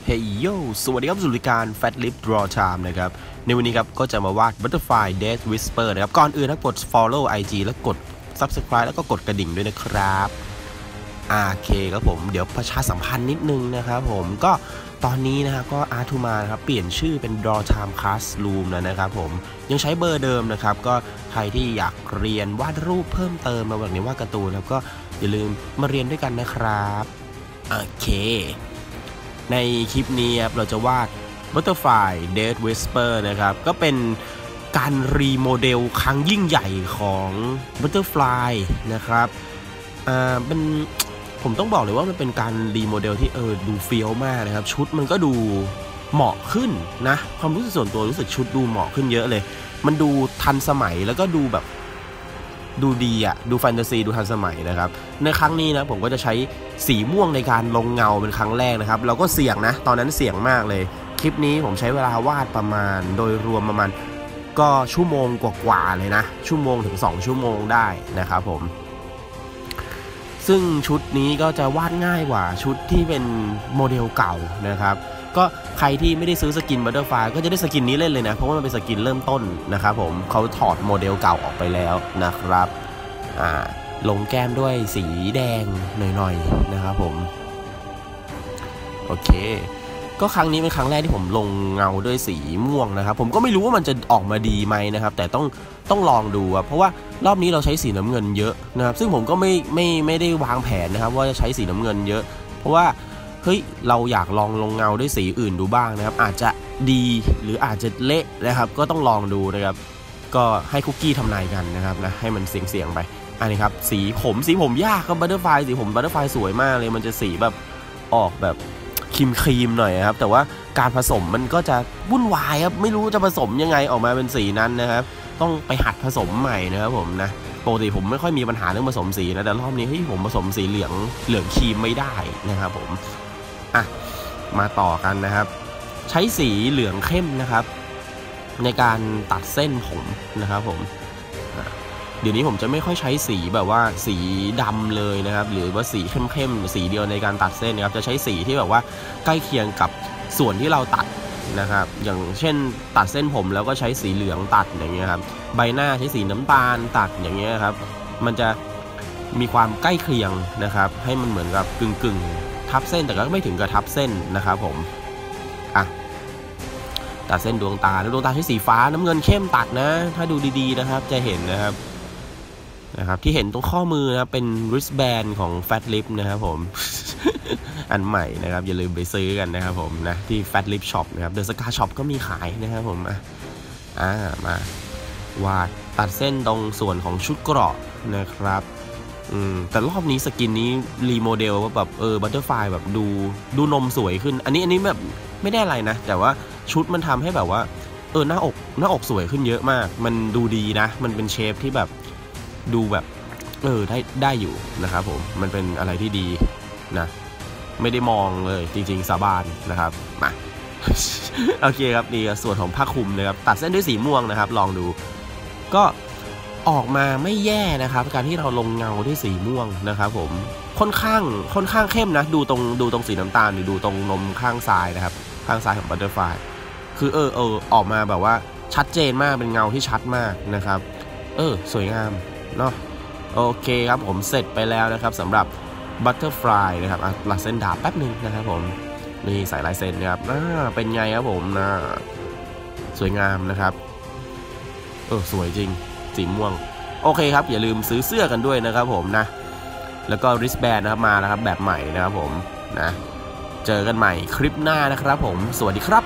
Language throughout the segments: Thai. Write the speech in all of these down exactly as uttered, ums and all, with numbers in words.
เฮ้ยโยสวัสดีครับสุริการ Fat Lip Draw Time นะครับในวันนี้ครับก็จะมาวาด Butterfly Death Whisper นะครับก่อนอื่นนะกด follow ไอ จี แล้วกด subscribe แล้วก็กดกระดิ่งด้วยนะครับโอเคครับผมเดี๋ยวประชาสัมพันธ์นิดนึงนะครับผมก็ตอนนี้นะครับก็ Art to Ma นะครับเปลี่ยนชื่อเป็น Draw Time Classroom แล้วนะครับผมยังใช้เบอร์เดิมนะครับก็ใครที่อยากเรียนวาดรูปเพิ่มเติมมาแบบนี้วาดการ์ตูนแล้วก็อย่าลืมมาเรียนด้วยกันนะครับโอเคในคลิปนี้ครับเราจะวาด Butterfly Death Whisper นะครับก็เป็นการรีโมเดลครั้งยิ่งใหญ่ของ Butterfly นะครับอ่าเป็นผมต้องบอกเลยว่ามันเป็นการรีโมเดลที่เออดูเฟี้ยวมากนะครับชุดมันก็ดูเหมาะขึ้นนะความรู้สึกส่วนตัวรู้สึกชุดดูเหมาะขึ้นเยอะเลยมันดูทันสมัยแล้วก็ดูแบบดูดีอะดูแฟนตาซีดูทันสมัยนะครับในครั้งนี้นะผมก็จะใช้สีม่วงในการลงเงาเป็นครั้งแรกนะครับเราก็เสี่ยงนะตอนนั้นเสี่ยงมากเลยคลิปนี้ผมใช้เวลาวาดประมาณโดยรวมประมาณก็ชั่วโมงกว่าๆเลยนะชั่วโมงถึงสองชั่วโมงได้นะครับผมซึ่งชุดนี้ก็จะวาดง่ายกว่าชุดที่เป็นโมเดลเก่านะครับก็ใครที่ไม่ได้ซื้อสกิน Butterfly ก็จะได้สกินนี้เล่นเลยนะเพราะว่ามันเป็นสกินเริ่มต้นนะครับผมเขาถอดโมเดลเก่าออกไปแล้วนะครับอ่าลงแก้มด้วยสีแดงหน่อยๆนะครับผมโอเคก็ครั้งนี้เป็นครั้งแรกที่ผมลงเงาด้วยสีม่วงนะครับผมก็ไม่รู้ว่ามันจะออกมาดีไหมนะครับแต่ต้องต้องลองดูครับเพราะว่ารอบนี้เราใช้สีน้ำเงินเยอะนะครับซึ่งผมก็ไม่ไม่ไม่ได้วางแผนนะครับว่าจะใช้สีน้ำเงินเยอะเพราะว่าเฮ้ยเราอยากลองลงเงาด้วยสีอื่นดูบ้างนะครับอาจจะดีหรืออาจจะเละนะครับก็ต้องลองดูนะครับก็ให้คุกกี้ทำนายกันนะครับนะให้มันเสี่ยงๆไปอันนี้ครับสีผมสีผมยากครับบัตเตอร์ไฟสีผมบัตเตอร์ไฟสวยมากเลยมันจะสีแบบออกแบบครีมครีมหน่อยครับแต่ว่าการผสมมันก็จะวุ่นวายครับไม่รู้จะผสมยังไงออกมาเป็นสีนั้นนะครับต้องไปหัดผสมใหม่นะครับผมนะปกติผมไม่ค่อยมีปัญหาเรื่องผสมสีนะแต่รอบนี้เฮ้ยผมผสมสีเหลืองเหลืองครีมไม่ได้นะครับผมอ่ะมาต่อกันนะครับใช้สีเหลืองเข้มนะครับในการตัดเส้นผมนะครับผมเดี๋ยวนี้ผมจะไม่ค่อยใช้สีแบบว่าสีดำเลยนะครับหรือว่าสีเข้มๆสีเดียวในการตัดเส้นนะครับจะใช้สีที่แบบว่าใกล้เคียงกับส่วนที่เราตัดนะครับอย่างเช่นตัดเส้นผมแล้วก็ใช้สีเหลืองตัดอย่างเงี้ยครับใบหน้าใช้สีน้ำตาลตัดอย่างเงี้ยครับมันจะมีความใกล้เคียงนะครับให้มันเหมือนกับกึ่งๆทับเส้นแต่ก็ไม่ถึงกับทับเส้นนะครับผมอ่ะตัดเส้นดวงตาแล้วดวงตาใช้สีฟ้าน้ำเงินเข้มตัดนะถ้าดูดีๆนะครับจะเห็นนะครับนะครับที่เห็นตรงข้อมือนะเป็น wristband ของ Fat Lip นะครับผม อันใหม่นะครับอย่าลืมไปซื้อกันนะครับผมนะที่ Fat Lip Shop นะครับ The Scar Shop ก็มีขายนะครับผมอ่ะอ่ามาวาดตัดเส้นตรงส่วนของชุดเกราะนะครับอืมแต่รอบนี้สกินนี้รีโมเดลว่าแบบเออ Butterfly แบบดูดูนมสวยขึ้นอันนี้อันนี้แบบไม่ได้อะไรนะแต่ว่าชุดมันทำให้แบบว่าเออหน้าอกหน้าอกสวยขึ้นเยอะมากมันดูดีนะมันเป็นเชฟที่แบบดูแบบเออได้ได้อยู่นะครับผมมันเป็นอะไรที่ดีนะไม่ได้มองเลยจริงๆสาบานนะครับมา โอเคครับนี่ส่วนของผ้าคลุมนะครับตัดเส้นด้วยสีม่วงนะครับลองดูก็ออกมาไม่แย่นะครับการที่เราลงเงาด้วยสีม่วงนะครับผมค่อนข้างค่อนข้างเข้มนะดูตรงดูตรงสีน้ำตาลหรือดูตรงนมข้างซ้ายนะครับข้างซ้ายของ Butterfly คือเออเออออกมาแบบว่าชัดเจนมากเป็นเงาที่ชัดมากนะครับเออสวยงามเนาะโอเคครับผมเสร็จไปแล้วนะครับสำหรับ Butterfly นะครับลัดเส้นดาบแป๊บนึงนะครับผมนี่ใส่ลายเส้นนะครับเป็นไงครับผมนะสวยงามนะครับเออสวยจริงสีม่วงโอเคครับอย่าลืมซื้อเสื้อกันด้วยนะครับผมนะแล้วก็ wristband นะครับมาแล้วครับแบบใหม่นะครับผมนะเจอกันใหม่คลิปหน้านะครับผมสวัสดีครับ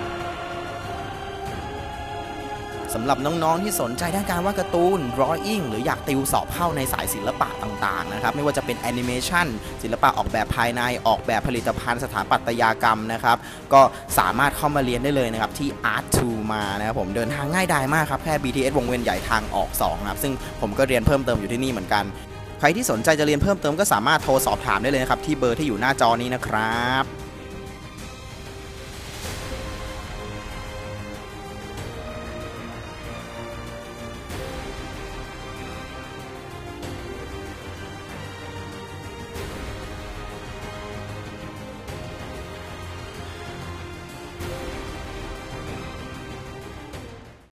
สำหรับน้องๆที่สนใจด้านการวาดการ์ตูน drawing หรืออยากติวสอบเข้าในสายศิลปะต่างๆนะครับไม่ว่าจะเป็นแอนิเมชันศิลปะออกแบบภายในออกแบบผลิตภัณฑ์สถาปัตยกรรมนะครับก็สามารถเข้ามาเรียนได้เลยนะครับที่ Art to Ma นะครับผมเดินทางง่ายดายมากครับแค่ บี ที เอส วงเวียนใหญ่ทางออกสองครับซึ่งผมก็เรียนเพิ่มเติมอยู่ที่นี่เหมือนกันใครที่สนใจจะเรียนเพิ่มเติมก็สามารถโทรสอบถามได้เลยนะครับที่เบอร์ที่อยู่หน้าจอนี้นะครับ